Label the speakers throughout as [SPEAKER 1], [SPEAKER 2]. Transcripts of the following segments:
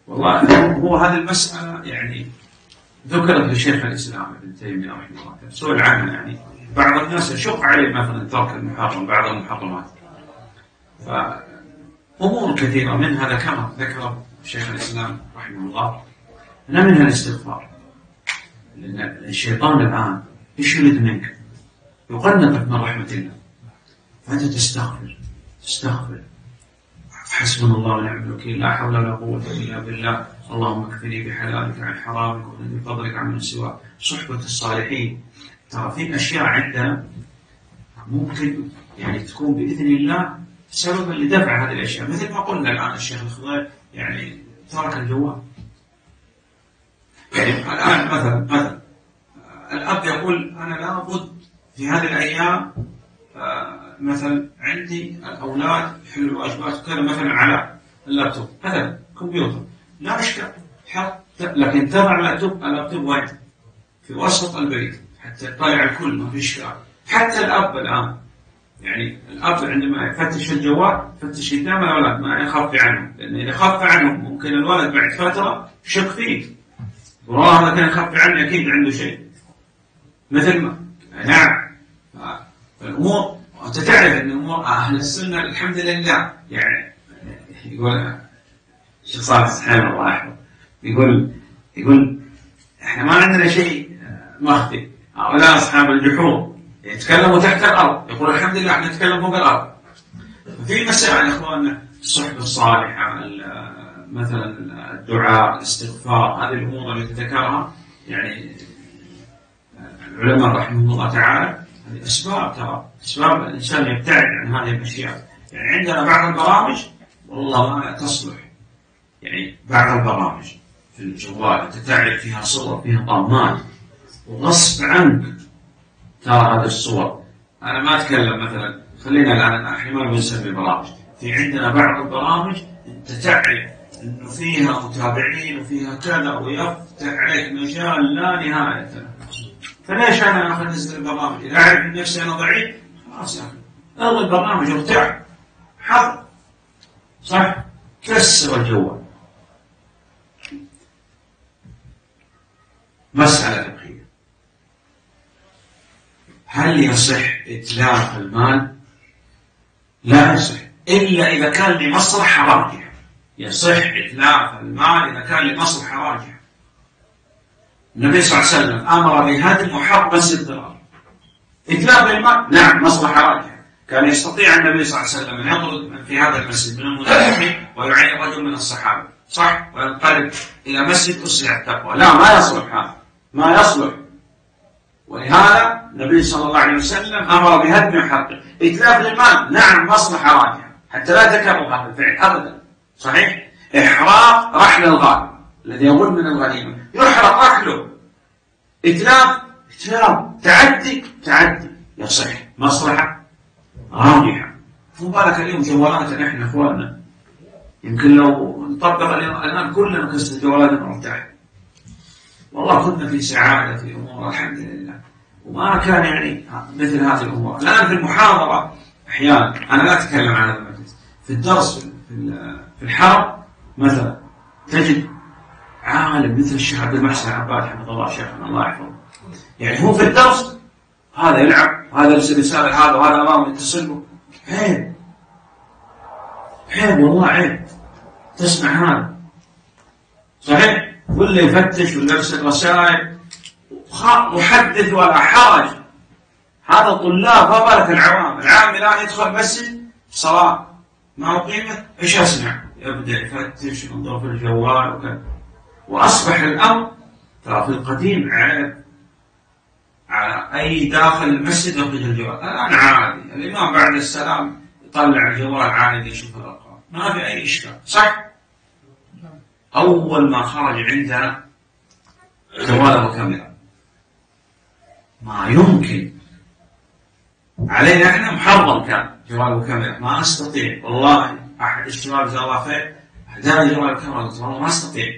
[SPEAKER 1] والله هو هذه المسألة يعني ذكرت لشيخ الإسلام ابن تيمية رحمه الله، سئل عنها. يعني بعض الناس يشق عليه مثلا ترك المحرم، بعض المحرمات، فأمور كثيرة منها ذكر شيخ الإسلام رحمه الله، أن منها الاستغفار. لأن الشيطان الآن إيش يريد منك؟ يقنطك من رحمة الله، فأنت تستغفر حسبنا الله ونعم الوكيل، لا حول ولا قوة إلا بالله، اللهم اكفني بحلالك عن حرامك ومن بفضلك عمن سواك، صحبة الصالحين. ترى في أشياء عندنا ممكن يعني تكون بإذن الله سببا لدفع هذه الأشياء، مثل ما قلنا الآن الشيخ الخضير يعني ترك الجوال. يعني الآن مثلا الأب يقول أنا لابد في هذه الأيام مثلا عندي الأولاد يحلوا الواجبات وكذا مثلا على اللابتوب مثلا كمبيوتر، لا إشكال، لكن تضع اللابتوب وين؟ في وسط البيت حتى يطلع الكل، ما في إشكال. حتى الأب الآن يعني الأب عندما يفتش الجوال يفتش قدام الأولاد ما يخفي عنهم، لأن إذا خفى عنهم ممكن الولد بعد فترة يشك فيه، والله هذا كان يخفي عنه أكيد عنده شيء مثل ما نعم. الأمور وأنت تعرف أن أمور أهل السنة الحمد لله، يعني يقول الشيخ صالح سبحان الله أحمد يقول إحنا ما عندنا شيء مخفي. هؤلاء أصحاب الجحود يتكلموا تحت الأرض، يقول الحمد لله إحنا نتكلم فوق الأرض. في مسائل يا إخواننا الصحبة الصالحة، مثلا الدعاء، الاستغفار، هذه الأمور التي ذكرها يعني العلماء رحمه الله تعالى، هذه أسباب، ترى أسباب الإنسان يبتعد عن هذه الأشياء. يعني عندنا بعض البرامج والله ما تصلح، يعني بعض البرامج في الجوال أنت تعرف فيها صور فيها طامات وغصب عنك ترى هذه الصور. أنا ما أتكلم مثلا، خلينا الآن احنا ما بنسمي برامج، في عندنا بعض البرامج أنت تعرف أنه فيها متابعين وفيها كذا ويفتح عليك مجال لا نهاية له. فليش أنا أنزل البرامج؟ إذا أعرف من نفسي أنا ضعيف خلاص يا أخي ألغي البرامج وارتاح، حظ صح، كسر الجوال. مسألة فقهية، هل يصح إتلاف المال؟ لا يصح إلا إذا كان لمصلحة راجحة. يصح إتلاف المال إذا كان لمصلحة راجحة. النبي صلى الله عليه وسلم أمر بهدم وحبس الضرر. إتلاف المال نعم مصلحة راجحة، كان يستطيع النبي صلى الله عليه وسلم أن يطرد في هذا المسجد من المنافقين ويعين رجل من الصحابة صح، وينقلب إلى مسجد أسرع التقوى. لا، ما يصلح هذا، ما يصلح. ولهذا النبي صلى الله عليه وسلم أمر بهدم وحبس. إتلاف المال نعم مصلحة راجحة، حتى لا تكرر هذا الفعل أبدا، صحيح. إحراق رحل الغالب الذي يظن من الغنيمة يحرق رحله، إتلاف تعدي يصح مصلحة راجحة. مبارك اليوم جوالاتنا احنا اخواننا، يمكن لو نطبق الان كلنا نكسر جوالاتنا ونرتاح. والله كنا في سعادة في امور الحمد لله، وما كان يعني مثل هذه الامور. الان في المحاضرة احيانا انا لا اتكلم عن هذا المجلس، في الدرس في الحرم مثلا تجد عالم مثل الشيخ عبد المحسن عباد حفظه الله شيخنا الله يحفظه، يعني هو في الدرس هذا يلعب وهذا يرسل رسالة هذا وهذا امامه يتصل له. عيب والله عيب تسمع هذا، صحيح، ولا يفتش ولا يرسل رسائل محدث ولا حرج. هذا طلاب ما بالك العوام الآن يدخل مسجد صلاة ما أقيمت إيش أسمع؟ يبدأ يفتش وينظر في الجوال وكذا. وأصبح الأمر ترى في القديم عيب على أي داخل المسجد يخرج الجوال. الآن عادي، الإمام بعد السلام يطلع الجوال عادي يشوف الأرقام، ما في أي إشكال، صح؟ أول ما خرج عندنا جوال وكاميرا ما يمكن علينا احنا محرم، كان جوال وكاميرا ما أستطيع والله. أحد الشباب جزاه الله خير أهداني جوال وكاميرا، قلت والله ما أستطيع،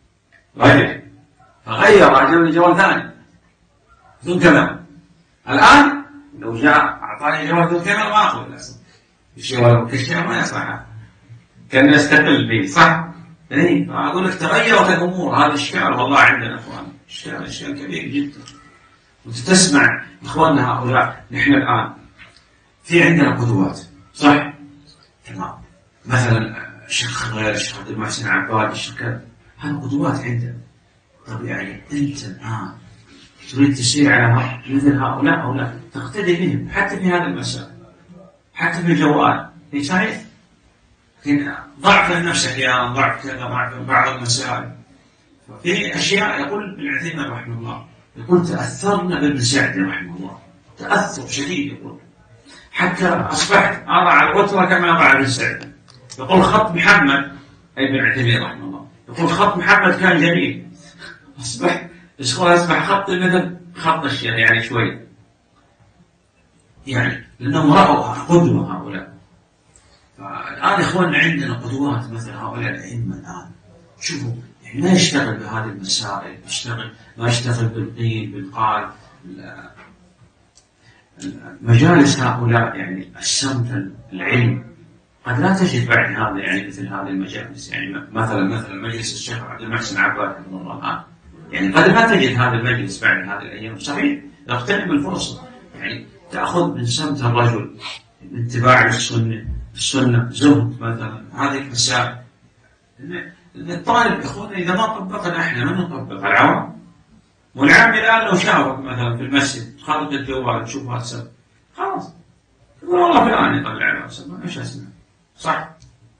[SPEAKER 1] فغير أجابني جوال ثاني بدون كاميرا. الآن لو جاء أعطاني جوال بدون كاميرا ما أخذ الأسف، الجوال والكشف ما يصلح، كان يستقل به، صح؟ اي اقول لك تغيرت الامور. هذا اشكال والله عندنا اخوان، اشكال كبير جدا. وانت تسمع اخواننا هؤلاء، نحن الان في عندنا قدوات صح؟ تمام. مثلا الشيخ خضير، الشيخ عبد المحسن عباد، الشيخ كذا، هذه قدوات عندنا. طيب يعني انت الان تريد تسير على مثل هؤلاء او لا؟ تقتدي بهم حتى في هذا المسائل، حتى في الجوال. هي شايف؟ لكن ضعف النفس احيانا، ضعف كذا، ضعف بعض المسائل. في اشياء يقول ابن عثيمين رحمه الله، يقول تاثرنا بابن سعدي رحمه الله تاثر شديد، يقول حتى اصبحت اضع الوتر كما اضع ابن سعدي. يقول خط محمد، اي ابن عثيمين رحمه الله، يقول خط محمد كان جميل، اصبح خط مثل خط الشيخ يعني شوي، يعني لانهم راوا قدوه هؤلاء. فالان اخواننا عندنا قدوات مثل هؤلاء الائمه الان. شوفوا يعني ما يشتغل بهذه المسائل، ما يشتغل بالقيل بالقال. مجالس هؤلاء يعني السمت العلم قد لا تجد بعد هذا، يعني مثل هذه المجالس. يعني مثلا مجلس الشيخ عبد المحسن عباد رحمه الله الان، يعني قد لا تجد هذا المجلس بعد هذه الايام. صحيح، اغتنم الفرصه، يعني تاخذ من سمت الرجل، من اتباع السنه زهد مثلا، هذه المسائل. الطالب اخواننا اذا ما طبقنا احنا من نطبق؟ العوام. والعام الان لو شافك مثلا في المسجد خالد الجوال تشوف واتساب، خلاص يقول والله فلان يطلع له واتساب، ايش اسمه؟ صح؟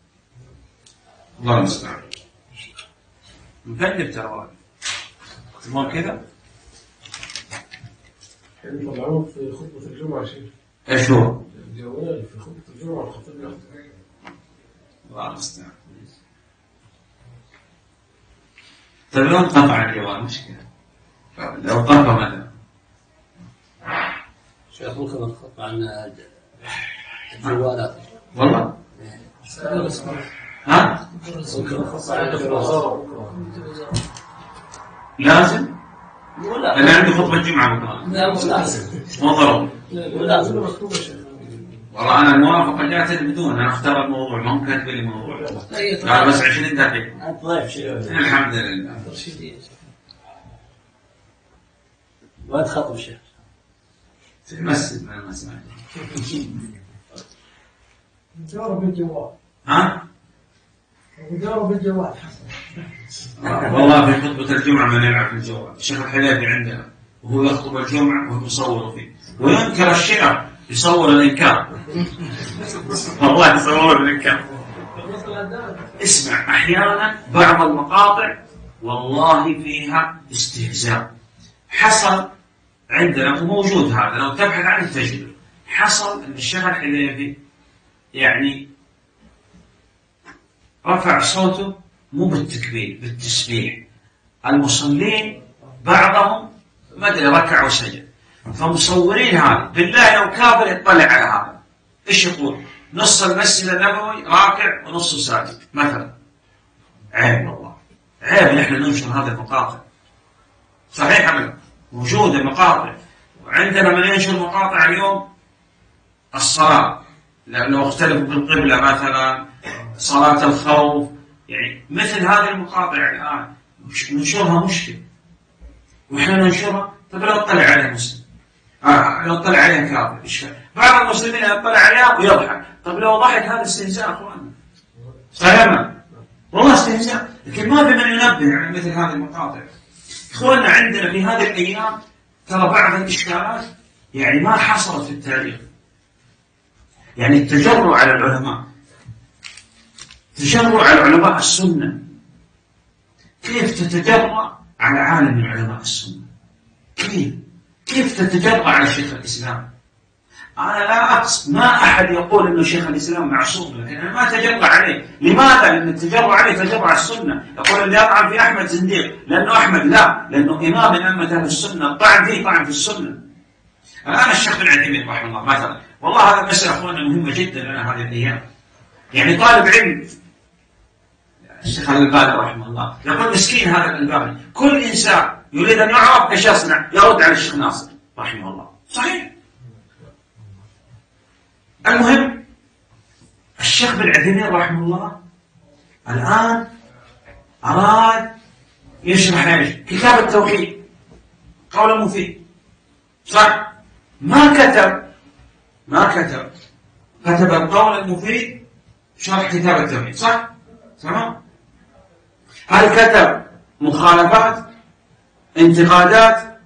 [SPEAKER 1] الله المستعان. مكلف ترى مو كذا.
[SPEAKER 2] يطلعون في خطبة الجمعة شيء.
[SPEAKER 1] ايش هو؟
[SPEAKER 2] الجوال في خطبة الجمعة الخطيب ياخذ.
[SPEAKER 1] الله المستعان. طيب لو انقطع الجوال مشكلة. لو طفى مثلا.
[SPEAKER 3] شيخ ممكن الخطبة عن الجوالات.
[SPEAKER 1] والله؟ ها؟
[SPEAKER 3] ممكن الخطبة عن الجوالات.
[SPEAKER 1] لازم؟ أنا عندي خطبة جمعة بكرة.
[SPEAKER 3] لا مو لازم.
[SPEAKER 1] مو ضروري.
[SPEAKER 3] لازم.
[SPEAKER 1] والله أنا الموافقة جاتني بدون، أنا أختار الموضوع، ما هم كاتبين لي موضوع. لا بس 20 دقيقة.
[SPEAKER 3] أنت ضيف شيء.
[SPEAKER 1] الحمد لله.
[SPEAKER 3] وين تخطب شيخ؟
[SPEAKER 1] في المسجد من المساجد.
[SPEAKER 4] جارب الجوال.
[SPEAKER 1] ها؟
[SPEAKER 4] جارب الجوال حسن.
[SPEAKER 1] والله في خطبة الجمعة ما نلعب في الجوال. الشيخ الحليبي عندنا وهو يخطب الجمعة وهو يصور فيه وينكر الشيخ، يصور الإنكار. والله يصور الإنكار. اسمع، أحيانا بعض المقاطع والله فيها استهزاء. حصل عندنا وموجود هذا، لو تبحث عنه تجده. حصل أن الشيخ الحليبي يعني رفع صوته مو بالتكبير، بالتسبيح. المصلين بعضهم ما ادري ركع وسجد، فمصورين هذا. بالله لو كافر يطلع على هذا ايش يقول؟ نص المسجد النبوي راكع ونص ساجد مثلا. عيب والله، عيب نحن ننشر هذه المقاطع. صحيح ابدا موجوده مقاطع، وعندنا من ينشر مقاطع اليوم الصلاه لو اختلفوا بالقبله مثلا، صلاه الخوف، يعني مثل هذه المقاطع الان ننشرها مشكله، واحنا ننشرها. طيب لو اطلع عليها مسلم، لو اطلع عليها كافر، ايش بعض المسلمين يطلع عليها ويضحك. طيب لو ضحك هذا استهزاء اخواننا. صحيح والله استهزاء، لكن ما في من ينبه على مثل هذه المقاطع. اخواننا عندنا في هذه الايام ترى بعض الاشكالات يعني ما حصلت في التاريخ. يعني التجرؤ على العلماء، تجرؤ على علماء السنه. كيف تتجرأ على عالم من علماء السنه؟ كيف تتجرأ على شيخ الاسلام؟ أنا لا أقصد، ما أحد يقول إنه شيخ الإسلام معصوم، لكن أنا ما أتجرأ عليه. لماذا؟ لأن التجرؤ عليه تجرؤ على السنة. يقول اللي يطعن في أحمد زنديق، لأنه أحمد لا، لأنه إمام من أئمة أهل السنة، الطعن فيه طعن في السنة. الآن الشيخ بن عثيمين رحمه الله مثلا، والله هذا المسألة أخواننا مهمة جدا لنا هذه الأيام. يعني طالب علم الشيخ الألباني رحمه الله يقول مسكين هذا الألباني، كل إنسان يريد أن يعرف إيش يصنع يرد على الشيخ ناصر رحمه الله. صحيح. المهم الشيخ بن عثيمين رحمه الله الآن أراد يشرح ايش؟ كتاب التوحيد، قول مفيد، صح؟ ما كتب القول المفيد شرح كتاب التوحيد، صح؟ تمام؟ هل كتب مخالفات؟ انتقادات؟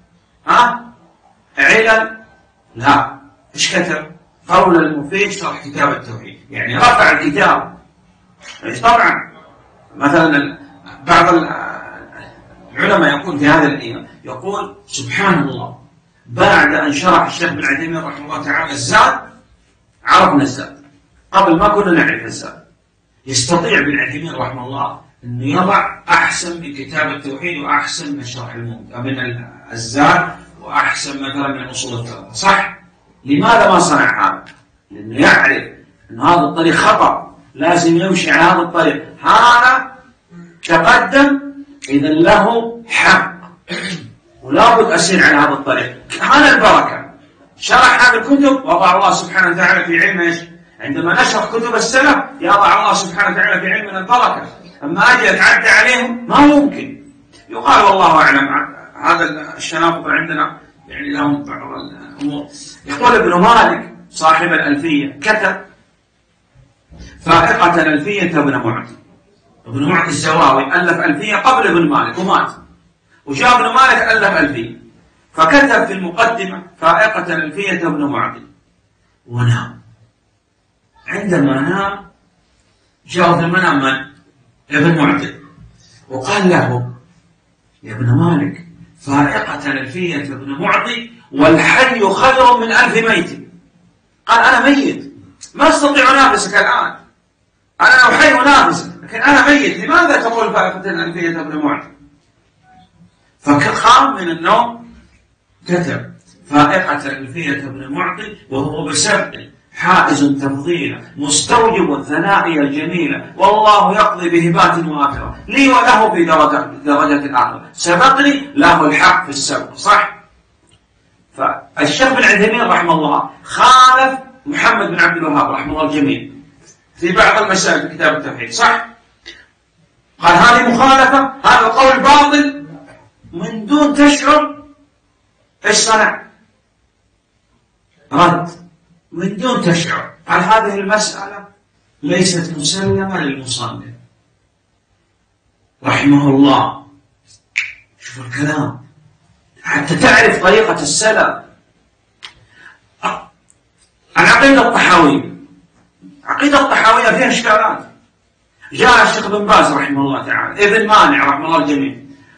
[SPEAKER 1] علل؟ لا. ايش كتب؟ قول المفيد شرح كتاب التوحيد، يعني رفع الكتاب. طبعا مثلا بعض العلماء يقول في هذا الايام، يقول سبحان الله، بعد ان شرح الشيخ بن عثيمين رحمه الله تعالى الزاد، عرفنا الزاد، قبل ما كنا نعرف الزاد. يستطيع ابن عثيمين رحمه الله انه يضع احسن من كتاب التوحيد، واحسن من شرح من الزاد، واحسن مثلا من اصول الثلاثه، صح؟ لماذا ما صنع هذا؟ لانه يعرف ان هذا الطريق خطا، لازم يمشي على هذا الطريق. هذا تقدم، اذا له حق، ولا بد اسير على هذا الطريق. هذا البركه. شرح هذه الكتب، وضع الله سبحانه وتعالى في علم ايش؟ عندما نشرح كتب السلف يضع الله سبحانه وتعالى في علمنا البركه. اما اجي اتعدى عليهم ما ممكن. يقال والله اعلم، هذا الشنافط عندنا يعني لهم بعض الامور. يقول ابن مالك صاحب الالفيه كتب فائقه الالفيه ابن معطي. ابن معطي الزواوي الف الفيه قبل ابن مالك ومات، وجاء ابن مالك الف الفيه، فكتب في المقدمه فائقه الالفيه ابن معطي ونام. عندما نام جاء في المنام من؟ ابن معطي، وقال له يا ابن مالك فائقة الألفية ابن معطي والحي خير من 1000 ميت. قال أنا ميت ما أستطيع أنافسك الآن، أنا لو حي أنافسك، لكن أنا ميت، لماذا تقول فائقة الألفية ابن معطي؟ فقام من النوم كتب فائقة الألفية ابن معطي وهو بسبب حائز تفضيلا مستوجب الثنائي الجميلة، والله يقضي بهبات وآخرة لي وله في درجة الآخرة، سبقني له الحق في السبق، صح؟ فالشيخ بن عثيمين رحمه الله خالف محمد بن عبد الوهاب رحمه الله الجميع في بعض المسائل في كتاب التوحيد، صح؟ قال هذه مخالفة، هذا قول باطل، من دون تشعر ايش صنع؟ رد من دون تشعر. قال هذه المسألة ليست مسلمة للمصنف رحمه الله. شوف الكلام حتى تعرف طريقة السلف. العقيدة الطحاوية، عقيدة الطحاوية فيها اشكالات. جاء الشيخ بن باز رحمه الله تعالى، ابن مانع رحمه الله الجميع،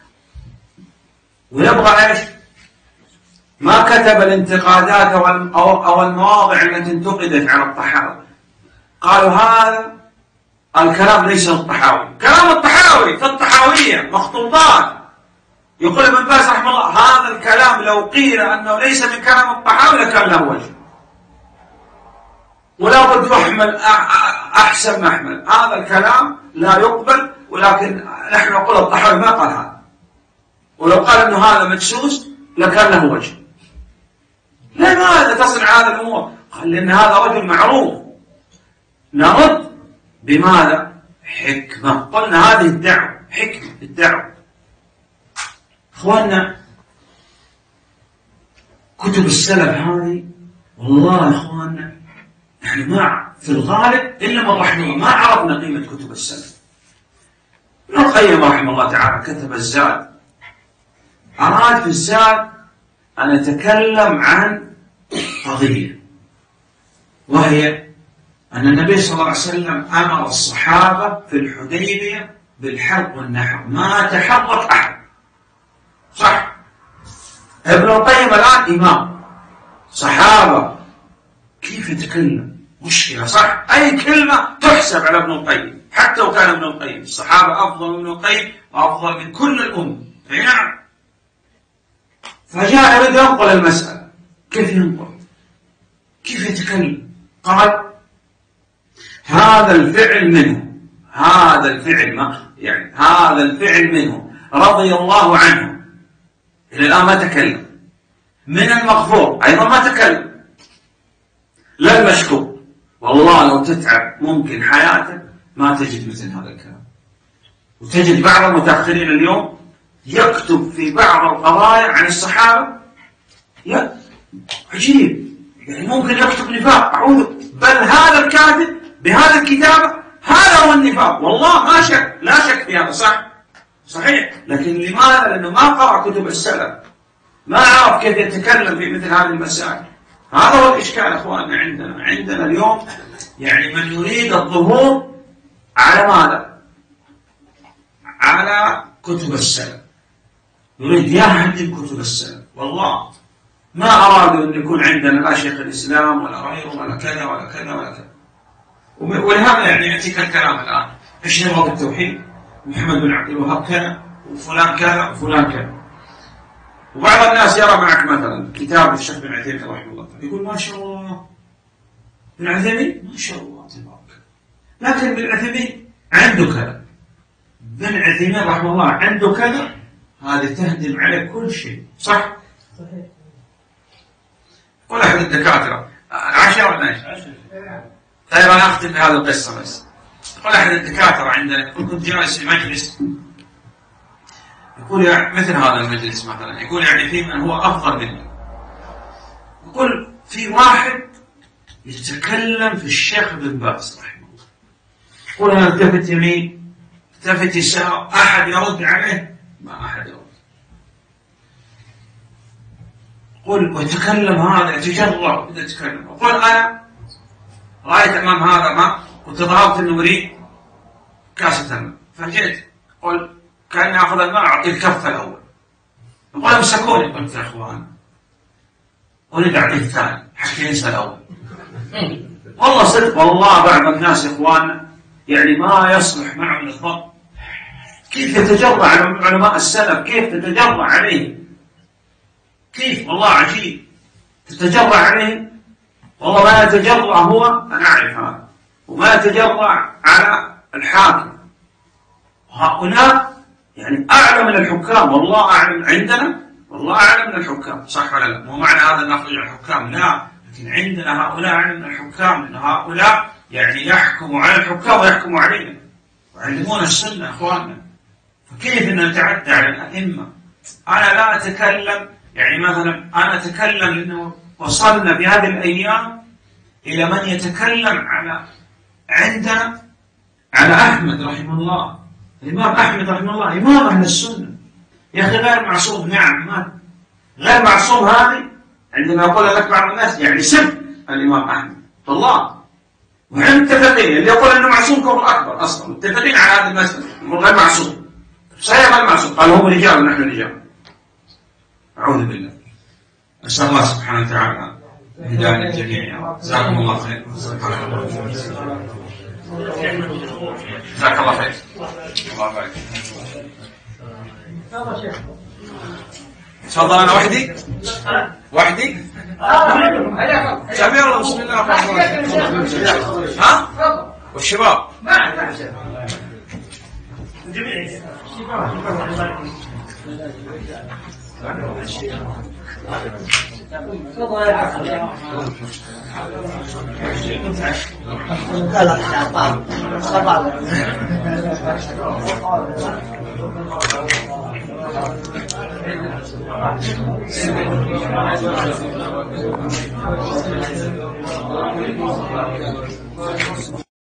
[SPEAKER 1] ويبغى ايش؟ ما كتب الانتقادات أو المواضع التي انتقدت على الطحاوي. قالوا هذا الكلام ليس الطحاوي، كلام الطحاوي في الطحاوية مخطوطات. يقول ابن باز رحمه الله هذا الكلام لو قيل أنه ليس من كلام الطحاوي لكان له وجه، ولا بد يحمل أحسن محمل. هذا الكلام لا يقبل، ولكن نحن نقول الطحاوي ما قال هذا، ولو قال أنه هذا مدسوس لكان له وجه. لماذا تصنع هذا الأمور؟ قال لأن هذا رجل معروف. نرد بماذا؟ حكمة. قلنا هذه الدعوة حكمة الدعوة. أخواننا كتب السلف هذه والله يا أخواننا نحن ما في الغالب إلا من رحمه الله ما عرفنا قيمة كتب السلف. ابن القيم رحمه الله تعالى كتب الزاد، أراد في الزاد أن أتكلم عن قضية، وهي أن النبي صلى الله عليه وسلم أمر الصحابة في الحديبية بالحرب والنحر، ما تحرك أحد، صح؟ ابن القيم الآن إمام صحابة، كيف يتكلم؟ مشكلة، صح؟ أي كلمة تحسب على ابن القيم، حتى لو كان ابن القيم الصحابة أفضل من ابن القيم وأفضل من كل الأمة، أي نعم. فجاء يريد ينقل المسألة، كيف ينقل؟ كيف يتكلم؟ قال هذا الفعل منه، هذا الفعل ما يعني هذا الفعل منه رضي الله عنه، إلى الآن ما تكلم، من المغفور أيضا ما تكلم، لا المشكور. والله لو تتعب ممكن حياتك ما تجد مثل هذا الكلام. وتجد بعض المتأخرين اليوم يكتب في بعض القضايا عن الصحابة عجيب، يعني ممكن يكتب نفاق، أعوذ، بل هذا الكاتب بهذا الكتابة هذا هو النفاق، والله ما شك، لا شك في هذا، صحيح، لكن لماذا؟ لأنه ما قرأ كتب السلف، ما عرف كيف يتكلم في مثل هذه المسائل. هذا هو الإشكال أخواننا عندنا اليوم، يعني من يريد الظهور على ماذا؟ على كتب السلف، يريد يهدم كتب السلف. والله ما أرادوا أن يكون عندنا لا شيخ الإسلام ولا غيره ولا كذا ولا كذا ولا كذا. ولهذا يعني يأتيك الكلام الآن، إيش نبغى بالتوحيد؟ محمد بن عبد الوهاب كذا وفلان كذا وفلان كذا. وبعض الناس يرى معك مثلا كتاب الشيخ بن عثيمين رحمه الله يقول ما شاء الله بن عثيمين ما شاء الله تبارك، لكن بن عثيمين عنده كذا، بن عثيمين رحمه الله عنده كذا، هذه تهدم عليه كل شيء. صحيح. قول أحد الدكاترة 10 ولا 12. طيب أنا أختم بهذه القصة بس. قول أحد الدكاترة عندنا، كنت جالس في مجلس، يقول يعني مثل هذا المجلس مثلا، يقول يعني في من هو أفضل مني، يقول في واحد يتكلم في الشيخ بن باز رحمه الله، يقول أنا التفت يمين التفت يسار، أحد يرد عليه؟ ما أحد يرد. قل ويتكلم هذا يتجرأ بدأ يتكلم. وقل أنا رأيت أمام هذا ما كنت ضربت إنه يريد كاسة الماء، فجئت قل كأني أخذ الماء أعطي الكف الأول، يقول امسكوني، قلت يا أخوان أريد أعطيه الثاني حتى ينسى الأول. والله صدق، والله بعض الناس يا إخواننا يعني ما يصلح معهم الظن، كيف يتجرأ على علماء السلف، كيف تتجرأ عليهم، كيف، والله عجيب تتجرأ عليهم. والله ما يتجرأ هو، أنا أعرف هذا، وما يتجرأ على الحاكم. هؤلاء يعني أعلى من الحكام، والله أعلم عندنا، والله أعلم من الحكام، صح ولا لا؟ مو معنى هذا أن نخرج عن الحكام، لا، لكن عندنا هؤلاء أعلم من الحكام، لأن هؤلاء يعني يحكموا على الحكام ويحكموا علينا ويعلمون السنة أخواننا. فكيف أن نتعدى على الأئمة؟ أنا لا أتكلم، يعني مثلا أنا أتكلم لأنه وصلنا بهذه الأيام إلى من يتكلم على عندنا على أحمد رحمه الله، الإمام أحمد رحمه الله إمام أهل السنة، يا أخي غير معصوم، نعم، ما غير معصوم. هذه عندما يقول لك بعض الناس يعني سب الإمام أحمد والله، وهم متفقين، اللي يقول أنه معصوم كفر أكبر أصلا، متفقين على هذه المسألة، يقول غير معصوم، صحيح غير معصوم، قال هم رجال ونحن رجال، أعوذ بالله. أسأل الله سبحانه وتعالى هداية الجميع. جزاكم الله خير. جزاك الله خير. الله يبارك. تفضل. أنا وحدي جميع الله. بسم الله الرحمن الرحيم. ها؟ والشباب